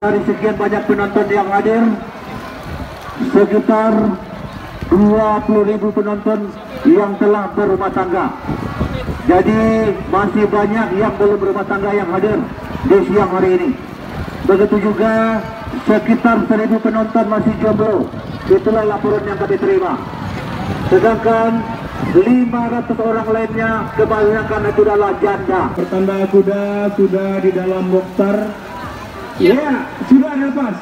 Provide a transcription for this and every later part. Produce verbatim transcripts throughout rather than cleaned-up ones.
Dari sekian banyak penonton yang hadir, sekitar dua puluh ribu penonton yang telah berumah tangga. Jadi masih banyak yang belum berumah tangga yang hadir di siang hari ini. Begitu juga sekitar seribu penonton masih jomblo. Itulah laporan yang kami terima. Sedangkan lima ratus orang lainnya kebanyakan itu adalah janda. Pertanda kuda sudah di dalam boxer. Ya, yeah, sudah lepas.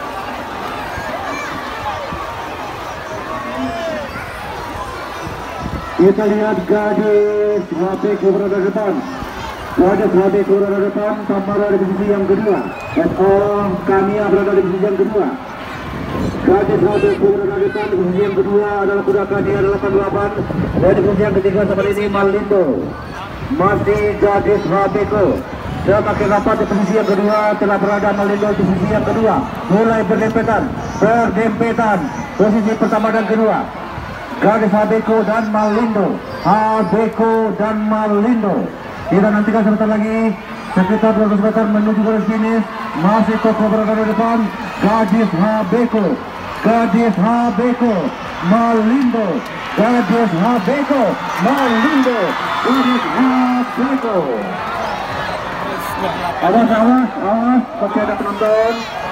Kita lihat gadis H B K berada depan. Gadis H B K berada depan, Tamara di posisi yang kedua. S O Kamia berada di posisi yang kedua. Gadis H B K berada depan, di posisi yang kedua adalah kuda Kamia delapan delapan. Dan di posisi yang ketiga seperti ini Malindo. Masih gadis H B K. Semakin rapat di posisi yang kedua telah berada Malindo di posisi yang kedua. Mulai berdempetan, berdempetan. Posisi pertama dan kedua. Gadis H B K dan Malindo, H B K dan Malindo. Kita nantikan sebentar lagi, sekitar dua ratus meter menuju garis finish. Masih Koko berada di depan. Gadis H B K, Gadis H B K, Malindo, Gadis H B K, Malindo, Gadis H B K. Awas, awas, awas, masih ada penonton.